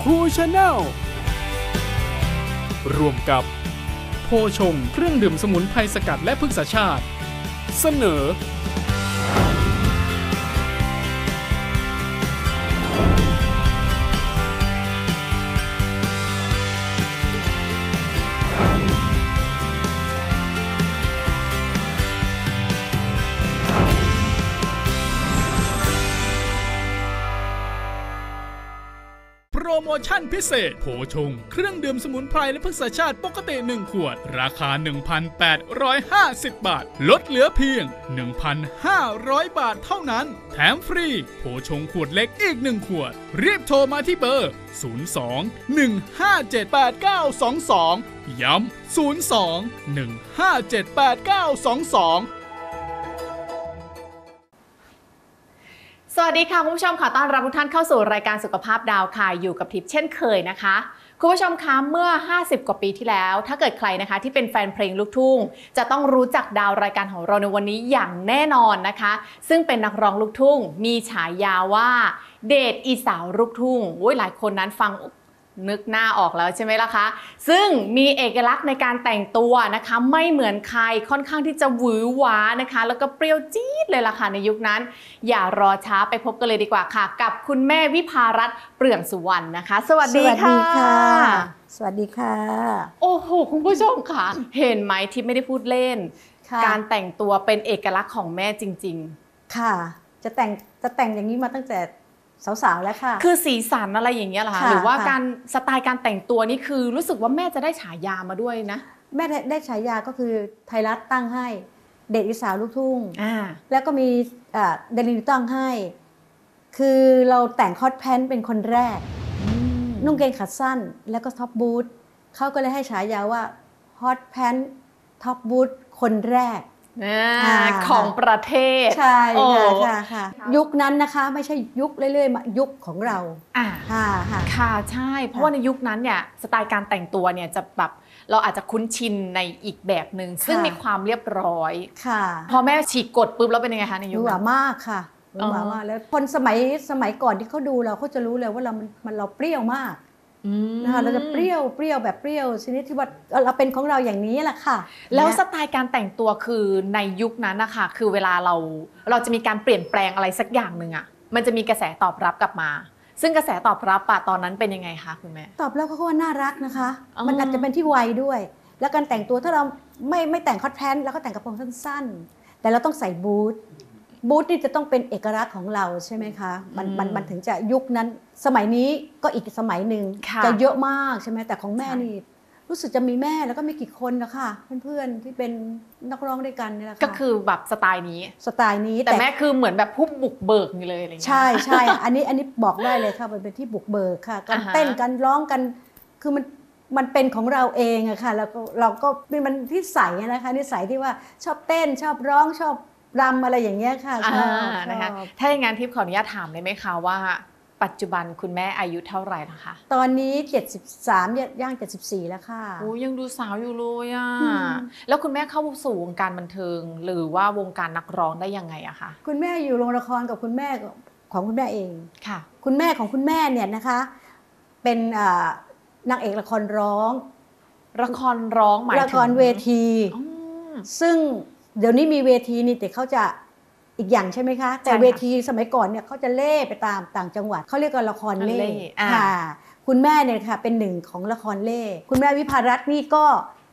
คูชาแนลร่วมกับโพชงเครื่องดื่มสมุนไพรสกัดและพฤกษชาติเสนอโปรโมชั่นพิเศษโพชงเครื่องดื่มสมุนไพรและพฤกษชาติปกติ1ขวดราคา 1,850 บาทลดเหลือเพียง 1,500 บาทเท่านั้นแถมฟรีโพชงขวดเล็กอีก1ขวดรีบโทรมาที่เบอร์ 02-157-8922 ย้ำ 02-157-8922 สวัสดีค่ะคุณผู้ชมขอต้อนรับทุกท่านเข้าสู่รายการสุขภาพดาวค่ะอยู่กับทิพย์เช่นเคยนะคะคุณผู้ชมคะเมื่อ50กว่าปีที่แล้วถ้าเกิดใครนะคะที่เป็นแฟนเพลงลูกทุ่งจะต้องรู้จักดาวรายการของเราในวันนี้อย่างแน่นอนนะคะซึ่งเป็นนักร้องลูกทุ่งมีฉายาว่าเดชอีสาวลูกทุ่งหลายคนนั้นฟังนึกหน้าออกแล้วใช่ไหมล่ะคะซึ่งมีเอกลักษณ์ในการแต่งตัวนะคะไม่เหมือนใครค่อนข้างที่จะหวือหวานะคะแล้วก็เปรี้ยวจี๊ดเลยล่ะค่ะในยุคนั้นอย่ารอช้าไปพบกันเลยดีกว่าค่ะกับคุณแม่วิภารัตน์เปลืองสุวรรณนะคะสวัสดีค่ะสวัสดีค่ะโอ้โหคุณผู้ชมค่ะเห็นไหมที่ไม่ได้พูดเล่นการแต่งตัวเป็นเอกลักษณ์ของแม่จริงๆค่ะจะแต่งอย่างนี้มาตั้งแต่สาวๆแล้วค่ะคือสีสันอะไรอย่างเงี้ยเหรอคะหรือว่าการสไตล์การแต่งตัวนี่คือรู้สึกว่าแม่จะได้ฉายามาด้วยนะแม่ได้ฉายาก็คือไทยรัฐตั้งให้เด็กอีสานลูกทุ่งแล้วก็มีเดลิตั้งให้คือเราแต่งคอตแพนเป็นคนแรกนุ่งเกงขาสั้นแล้วก็ท็อปบูทเขาก็เลยให้ฉายาว่าฮอตแพนท็อปบูทคนแรกของประเทศใช่ค่ะยุคนั้นนะคะไม่ใช่ยุคเรื่อยๆมายุคของเราค่ะใช่เพราะว่าในยุคนั้นเนี่ยสไตล์การแต่งตัวเนี่ยจะแบบเราอาจจะคุ้นชินในอีกแบบหนึ่งซึ่งมีความเรียบร้อยค่ะพอแม่ฉีกกฎปุ๊บแล้วเป็นยังไงคะในยุคนั้นหวามากค่ะหวามากแล้วคนสมัยก่อนที่เขาดูเราเขาจะรู้เลยว่าเราเปรี้ยวมากนะคะเราจะเปรี้ยวแบบเปรี้ยวชนิดที่ว่าเราเป็นของเราอย่างนี้แหละค่ะแล้วสไตล์การแต่งตัวคือในยุคนั้นนะคะคือเวลาเราจะมีการเปลี่ยนแปลงอะไรสักอย่างหนึ่งอ่ะมันจะมีกระแสตอบรับกลับมาซึ่งกระแสตอบรับตอนนั้นเป็นยังไงคะคุณแม่ตอบรับเขาว่าน่ารักนะคะมันอาจจะเป็นที่วัยด้วยแล้วการแต่งตัวถ้าเราไม่แต่งคอตแพนแล้วก็แต่งกระโปรงสั้นๆแต่เราต้องใส่บูทนี่จะต้องเป็นเอกลักษณ์ของเราใช่ไหมคะมันถึงจะยุคนั้นสมัยนี้ก็อีกสมัยหนึ่งจะเยอะมากใช่ไหมแต่ของแม่นี่รู้สึกจะมีแม่แล้วก็มีกี่คนนะคะเพื่อนๆที่เป็นนักร้องด้วยกันนี่แหละค่ะก็คือแบบสไตล์นี้แต่แม่คือเหมือนแบบผู้บุกเบิกนี่เลยอะไรอย่างเงี้ยใช่อันนี้บอกได้เลยค่ะมันเป็นที่บุกเบิกค่ะการเต้นการร้องกันคือมันเป็นของเราเองอะค่ะแล้วเราก็มันที่ใส่นะคะนิสัยที่ว่าชอบเต้นชอบร้องชอบรำอะไรอย่างเงี้ยค่ะนะคะถ้าอย่างนั้นทิพย์ขออนุญาตถามได้ไหมคะว่าปัจจุบันคุณแม่อายุเท่าไหร่นะคะตอนนี้73ย่าง74แล้วค่ะโอ้ยังดูสาวอยู่เลยอ่ะแล้วคุณแม่เข้าสู่วงการบันเทิงหรือว่าวงการนักร้องได้ยังไงอะคะคุณแม่อยู่โรงละครกับคุณแม่ของคุณแม่เองค่ะคุณแม่ของคุณแม่เนี่ยนะคะเป็นนางเอกละครร้องหมายถึงละครเวทีซึ่งเดี๋ยวนี้มีเวทีนี่แต่เขาจะอีกอย่างใช่ไหมคะแต่เวทีสมัยก่อนเนี่ยเขาจะเล่ไปตามต่างจังหวัดเขาเรียกว่าละครเล่ค่ะคุณแม่เนี่ยค่ะเป็นหนึ่งของละครเล่คุณแม่วิภารัตน์นี่ก็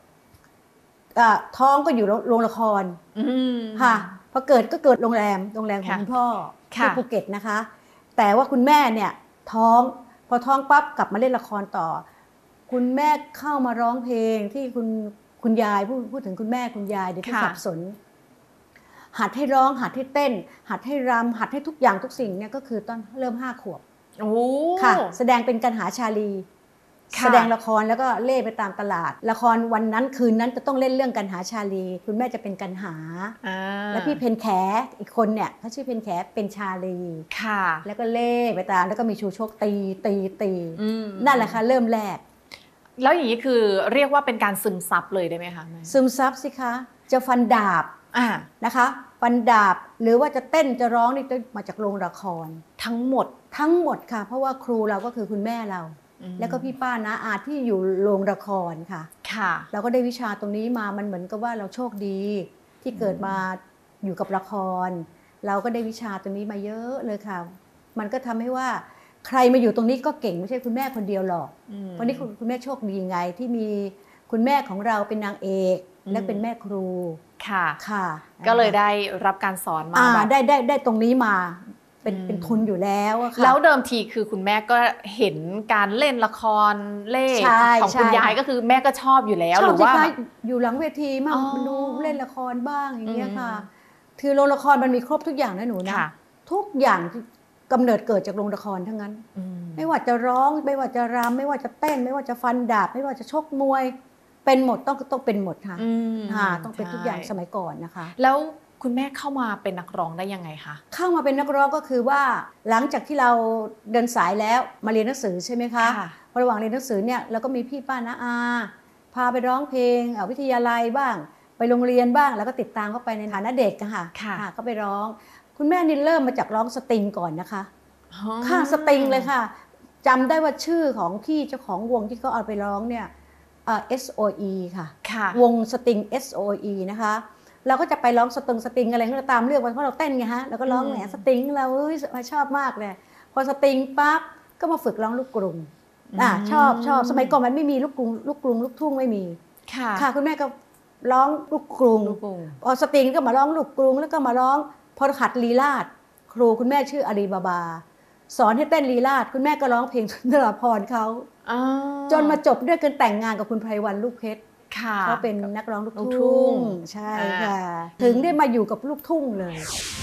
ท้องก็อยู่โรงละครค่ะพอเกิดโรงแรมของคุณพ่อที่ภูเก็ตนะคะแต่ว่าคุณแม่เนี่ยพอท้องปั๊บกลับมาเล่นละครต่อคุณแม่เข้ามาร้องเพลงที่คุณยายพูดถึงคุณแม่คุณยายเดี๋ยวที่สับสนหัดให้ร้องหัดให้เต้นหัดให้รำหัดให้ทุกอย่างทุกสิ่งเนี่ยก็คือตอนเริ่ม5 ขวบค่ะแสดงเป็นกันหาชาลีแสดงละครแล้วก็เล่ไปตามตลาดละครวันนั้นคืนนั้นจะต้องเล่นเรื่องกันหาชาลีคุณแม่จะเป็นกันหาแล้วพี่เพนแขอีกคนเนี่ยเขาชื่อเพนแขเป็นชาลีค่ะแล้วก็เล่ไปตามแล้วก็มีชูชกตีนั่นแหละค่ะเริ่มแรกแล้วอย่างนี้คือเรียกว่าเป็นการซึมซับเลยได้ไหมคะซึมซับสิคะจะฟันดาบนะคะฟันดาบหรือว่าจะเต้นจะร้องนี่มาจากโรงละครทั้งหมดค่ะเพราะว่าครูเราก็คือคุณแม่เราแล้วก็พี่ป้าน้าอาที่อยู่โรงละครค่ะค่ะเราก็ได้วิชาตรงนี้มามันเหมือนกับว่าเราโชคดีที่เกิดมาอยู่กับละคร เราก็ได้วิชาตรงนี้มาเยอะเลยค่ะ มันก็ทำให้ว่าใครมาอยู่ตรงนี้ก็เก่งไม่ใช่คุณแม่คนเดียวหรอกเพราะนี่คุณแม่โชคดีไงที่มีคุณแม่ของเราเป็นนางเอกและเป็นแม่ครูค่ะค่ะก็เลยได้รับการสอนมาแบบได้ตรงนี้มาเป็นทุนอยู่แล้วอะค่ะแล้วเดิมทีคือคุณแม่ก็เห็นการเล่นละครเล่ใช่ของคุณใช่ยายก็คือแม่ก็ชอบอยู่แล้วชหอบรือสิว่าคะอยู่หลังเวทีมั่งอ๋อดูเล่นละครบ้างอย่างเงี้ยค่ะอืมคือโรงละครมันมีครบทุกอย่างนะหนูนะค่ะทุกอย่างที่กำเนิดเกิดจากโรงละครทั้งนั้น ไม่ว่าจะร้องไม่ว่าจะรำไม่ว่าจะเต้น ไม่ว่าจะฟันดาบไม่ว่าจะชกมวย เป็นหมดต้องเป็นหมดค่ะต้องเป็นทุกอย่างสมัยก่อนนะคะแล้วคุณแม่เข้ามาเป็นนักร้องได้ยังไงคะเข้ามาเป็นนักร้องก็คือว่าหลังจากที่เราเดินสายแล้วมาเรียนหนังสือใช่ไหมคะค่ะระหว่างเรียนหนังสือเนี่ยเราก็มีพี่ป้าน้าอาพาไปร้องเพลงวิทยาลัยบ้าง ไปโรงเรียนบ้างแล้วก็ติดตามเข้าไปในฐานะเด็กอะค่ะค่ะก็ไปร้อง คุณแม่นี่เริ่มมาจากร้องสตริงก่อนนะคะค่ะสตริงเลยค่ะจำได้ว่าชื่อของพี่เจ้าของวงที่เขาเอาไปร้องเนี่ยSOE ค่ะค่ะวงสตริง SOE นะคะเราก็จะไปร้องสตริงอะไรก็ตามเรื่องเพราะเราเต้นไงฮะแล้วก็ร้องแหมสตริงเราชอบมากเลยพอสตริงปั๊บก็มาฝึกร้องลูกกรุงชอบสมัยก่อนมันไม่มีลูกกรุงลูกทุ่งไม่มีค่ะคุณแม่ก็ร้องลูกกรุงพอสตริงก็มาร้องลูกกรุงแล้วก็มาร้องพอขัดลีลาศครูคุณแม่ชื่ออาลีบาบาสอนให้เต้นลีลาศคุณแม่ก็ร้องเพลงสุนทรภรณ์เขาจนมาจบด้วยการแต่งงานกับคุณไพรวันลูกเพชรเขาเป็นนักร้องลูกทุ่งใช่ค่ะถึงได้มาอยู่กับลูกทุ่งเลย